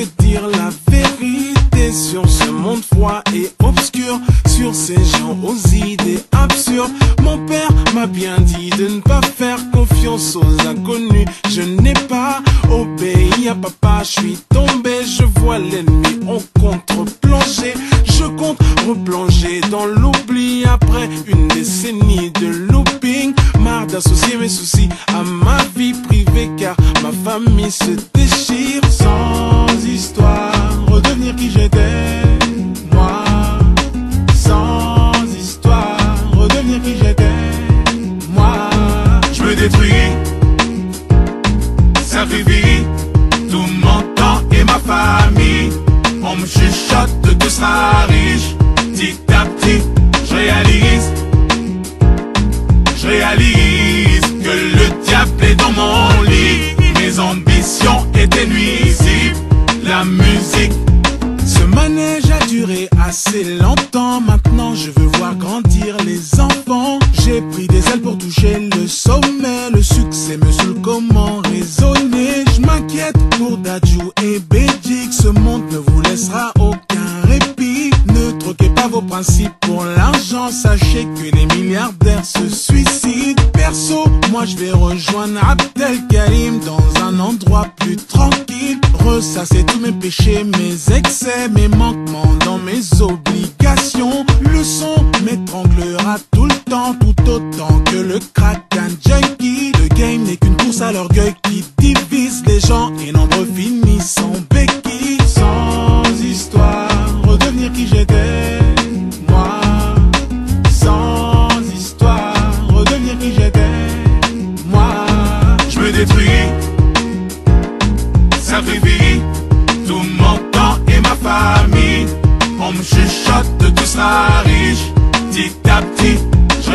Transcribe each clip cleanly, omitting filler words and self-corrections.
vais dire la vérité sur ce monde froid et obscur, sur ces gens aux idées absurdes. Mon père m'a bien dit de ne pas faire confiance aux inconnus. Je n'ai pas obéi à papa, je suis tombé, je vois l'ennemi en contre-plongée. Je compte replonger dans l'oubli après une décennie de looping. Marre d'associer mes soucis à ma vie privée car ma famille se déchire. Sans histoire, redevenir qui j'étais, moi. Sans histoire, redevenir qui j'étais, moi. Je me détruis, sacrifie tout mon temps et ma famille. On me chuchote que tu seras riche. Petit à petit, je réalise que le diable est dans mon lit. Mes ambitions étaient nuisibles. La musique, ce manège a duré assez longtemps. Maintenant je veux voir grandir les enfants. J'ai pris des ailes pour toucher le sommet. Le succès me saoule, comment raisonner? Je m'inquiète pour Dadju et Bédik. Ce monde ne vous laissera aucun répit. Ne troquez pas vos principes pour l'argent. Sachez que les milliardaires se suicident. Perso, moi je vais rejoindre Abdelkarim dans un endroit plus tranquille. Ressasser tous mes péchés, mes excès, mes manquements dans mes obligations. Le son m'étranglera tout le temps, tout autant que le crack d'un junkie. Le game n'est qu'une course à l'orgueil qui divise les gens et nombreux finissent en béquille. Sans histoire, redevenir qui j'étais, moi. Sans histoire, redevenir qui j'étais, moi. je me détruis, sacrifie tout mon temps et ma famille. On me chuchote que tu seras riche. Petit à petit, je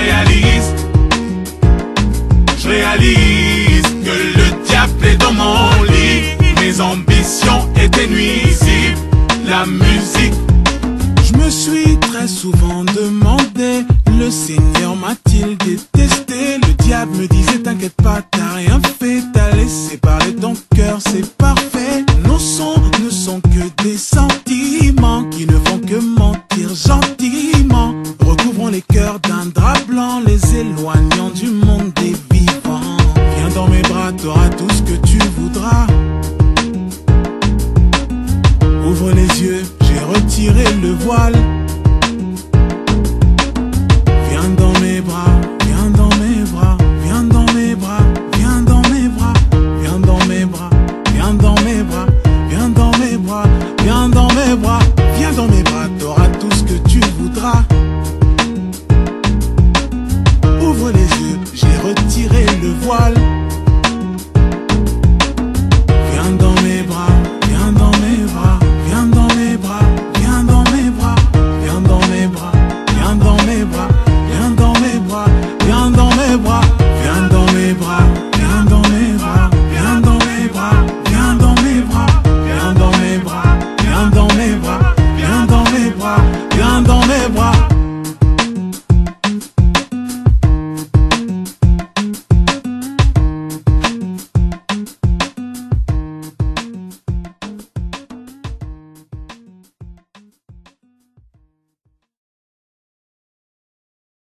réalise que le diable est dans mon lit. Mes ambitions étaient nuisibles. La musique, Je me suis très souvent demandé, le Seigneur m'a-t-il détesté? Le diable me disait t'inquiète pas, t'as rien fait, t'as laissé parler ton cœur, c'est parfait. Nos sons ne sont que des sentiments qui ne font que mentir gentiment. Recouvrons les cœurs d'un drap blanc, les éloignant du monde des vivants. Viens dans mes bras, t'auras tout ce que tu voudras. Ouvre les yeux, j'ai retiré le voile.